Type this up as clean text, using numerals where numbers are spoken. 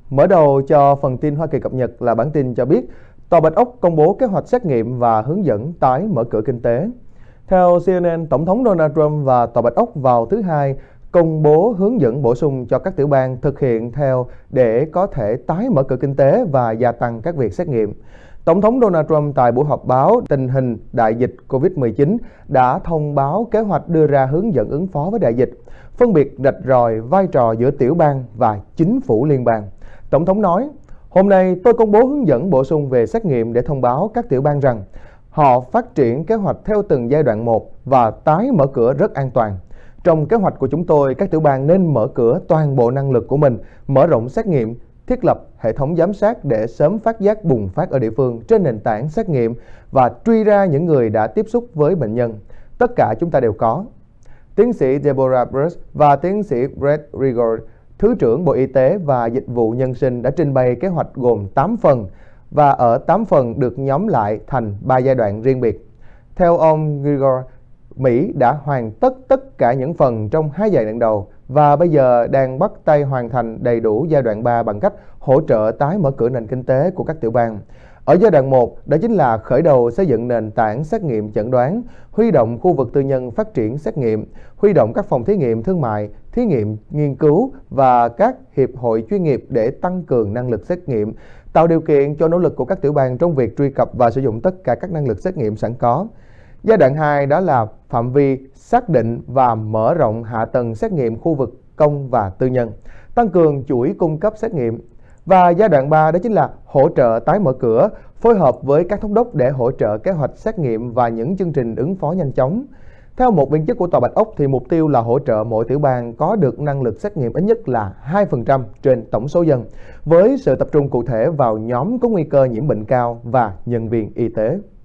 Mở đầu cho phần tin Hoa Kỳ cập nhật là bản tin cho biết Tòa Bạch Ốc công bố kế hoạch xét nghiệm và hướng dẫn tái mở cửa kinh tế. Theo CNN, Tổng thống Donald Trump và Tòa Bạch Ốc vào thứ Hai công bố hướng dẫn bổ sung cho các tiểu bang thực hiện theo để có thể tái mở cửa kinh tế và gia tăng các việc xét nghiệm. Tổng thống Donald Trump tại buổi họp báo tình hình đại dịch COVID-19 đã thông báo kế hoạch đưa ra hướng dẫn ứng phó với đại dịch, phân biệt rạch ròi vai trò giữa tiểu bang và chính phủ liên bang. Tổng thống nói, hôm nay tôi công bố hướng dẫn bổ sung về xét nghiệm để thông báo các tiểu bang rằng họ phát triển kế hoạch theo từng giai đoạn một và tái mở cửa rất an toàn. Trong kế hoạch của chúng tôi, các tiểu bang nên mở cửa toàn bộ năng lực của mình, mở rộng xét nghiệm, thiết lập hệ thống giám sát để sớm phát giác bùng phát ở địa phương trên nền tảng xét nghiệm và truy ra những người đã tiếp xúc với bệnh nhân. Tất cả chúng ta đều có. Tiến sĩ Deborah Birx và tiến sĩ Brett Rigord, Thứ trưởng Bộ Y tế và Dịch vụ Nhân sinh đã trình bày kế hoạch gồm 8 phần và ở 8 phần được nhóm lại thành 3 giai đoạn riêng biệt. Theo ông Rigord, Mỹ đã hoàn tất cả những phần trong 2 giai đoạn đầu và bây giờ đang bắt tay hoàn thành đầy đủ giai đoạn 3 bằng cách hỗ trợ tái mở cửa nền kinh tế của các tiểu bang. Ở giai đoạn 1, đó chính là khởi đầu xây dựng nền tảng xét nghiệm chẩn đoán, huy động khu vực tư nhân phát triển xét nghiệm, huy động các phòng thí nghiệm thương mại, thí nghiệm nghiên cứu và các hiệp hội chuyên nghiệp để tăng cường năng lực xét nghiệm, tạo điều kiện cho nỗ lực của các tiểu bang trong việc truy cập và sử dụng tất cả các năng lực xét nghiệm sẵn có. Giai đoạn 2 đó là phạm vi xác định và mở rộng hạ tầng xét nghiệm khu vực công và tư nhân, tăng cường chuỗi cung cấp xét nghiệm. Và giai đoạn 3 đó chính là hỗ trợ tái mở cửa, phối hợp với các thống đốc để hỗ trợ kế hoạch xét nghiệm và những chương trình ứng phó nhanh chóng. Theo một viên chức của Tòa Bạch Ốc thì mục tiêu là hỗ trợ mỗi tiểu bang có được năng lực xét nghiệm ít nhất là 2% trên tổng số dân, với sự tập trung cụ thể vào nhóm có nguy cơ nhiễm bệnh cao và nhân viên y tế.